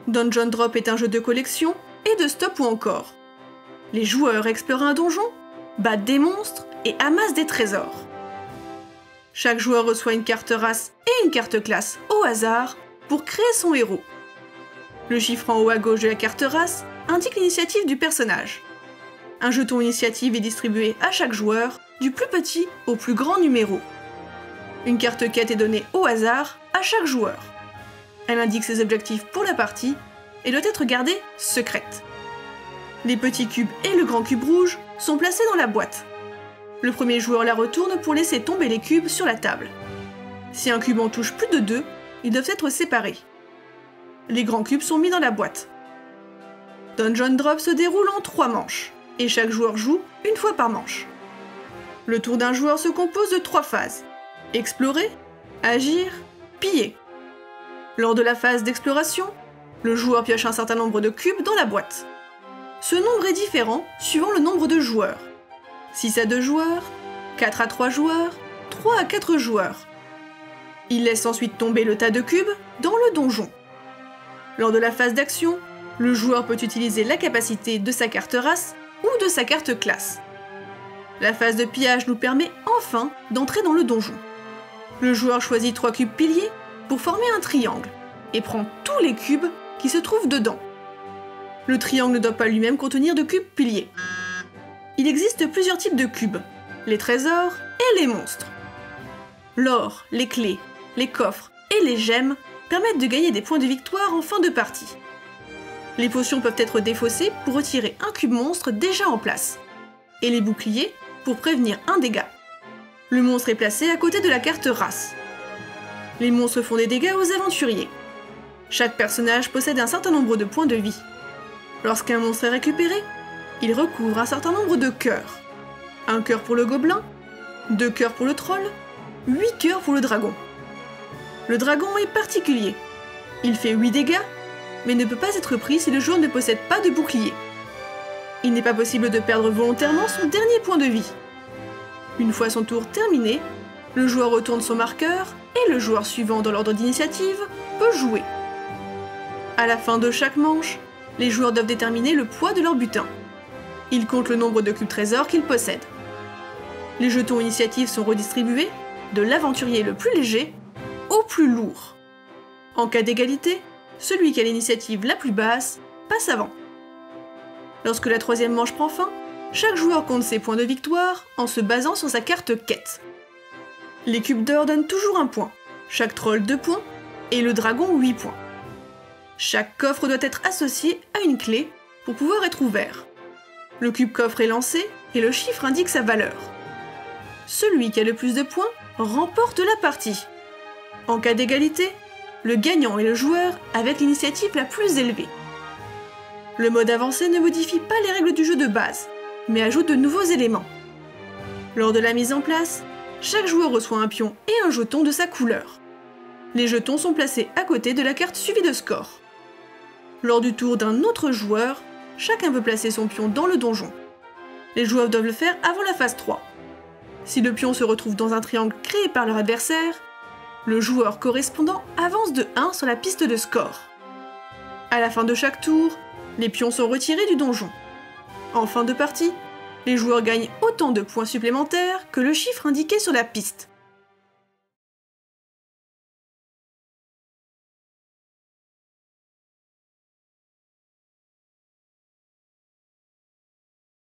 Dungeon Drop est un jeu de collection et de stop ou encore. Les joueurs explorent un donjon, battent des monstres et amassent des trésors. Chaque joueur reçoit une carte race et une carte classe au hasard pour créer son héros. Le chiffre en haut à gauche de la carte race indique l'initiative du personnage. Un jeton initiative est distribué à chaque joueur, du plus petit au plus grand numéro. Une carte quête est donnée au hasard à chaque joueur. Elle indique ses objectifs pour la partie et doit être gardée secrète. Les petits cubes et le grand cube rouge sont placés dans la boîte. Le premier joueur la retourne pour laisser tomber les cubes sur la table. Si un cube en touche plus de 2, ils doivent être séparés. Les grands cubes sont mis dans la boîte. Dungeon Drop se déroule en 3 manches, et chaque joueur joue une fois par manche. Le tour d'un joueur se compose de 3 phases. Explorer, agir, piller. Lors de la phase d'exploration, le joueur pioche un certain nombre de cubes dans la boîte. Ce nombre est différent suivant le nombre de joueurs. 6 à 2 joueurs, 4 à 3 joueurs, 3 à 4 joueurs. Il laisse ensuite tomber le tas de cubes dans le donjon. Lors de la phase d'action, le joueur peut utiliser la capacité de sa carte race ou de sa carte classe. La phase de pillage nous permet enfin d'entrer dans le donjon. Le joueur choisit 3 cubes piliers pour former un triangle et prend tous les cubes qui se trouvent dedans. Le triangle ne doit pas lui-même contenir de cubes piliers. Il existe plusieurs types de cubes, les trésors et les monstres. L'or, les clés, les coffres et les gemmes permettent de gagner des points de victoire en fin de partie. Les potions peuvent être défaussées pour retirer un cube monstre déjà en place, et les boucliers pour prévenir un dégât. Le monstre est placé à côté de la carte race. Les monstres font des dégâts aux aventuriers. Chaque personnage possède un certain nombre de points de vie. Lorsqu'un monstre est récupéré, il recouvre un certain nombre de cœurs. Un cœur pour le gobelin, 2 cœurs pour le troll, 8 cœurs pour le dragon. Le dragon est particulier. Il fait 8 dégâts, mais ne peut pas être pris si le joueur ne possède pas de bouclier. Il n'est pas possible de perdre volontairement son dernier point de vie. Une fois son tour terminé, le joueur retourne son marqueur et le joueur suivant dans l'ordre d'initiative peut jouer. À la fin de chaque manche, les joueurs doivent déterminer le poids de leur butin. Ils comptent le nombre de cubes trésors qu'ils possèdent. Les jetons initiative sont redistribués de l'aventurier le plus léger au plus lourd. En cas d'égalité, celui qui a l'initiative la plus basse passe avant. Lorsque la 3e manche prend fin, chaque joueur compte ses points de victoire en se basant sur sa carte quête. Les cubes d'or donnent toujours 1 point, chaque troll 2 points et le dragon 8 points. Chaque coffre doit être associé à une clé pour pouvoir être ouvert. Le cube coffre est lancé et le chiffre indique sa valeur. Celui qui a le plus de points remporte la partie. En cas d'égalité, le gagnant est le joueur avec l'initiative la plus élevée. Le mode avancé ne modifie pas les règles du jeu de base, mais ajoute de nouveaux éléments. Lors de la mise en place, chaque joueur reçoit un pion et un jeton de sa couleur. Les jetons sont placés à côté de la carte suivie de score. Lors du tour d'un autre joueur, chacun peut placer son pion dans le donjon. Les joueurs doivent le faire avant la phase 3. Si le pion se retrouve dans un triangle créé par leur adversaire, le joueur correspondant avance de 1 sur la piste de score. À la fin de chaque tour, les pions sont retirés du donjon. En fin de partie, les joueurs gagnent autant de points supplémentaires que le chiffre indiqué sur la piste.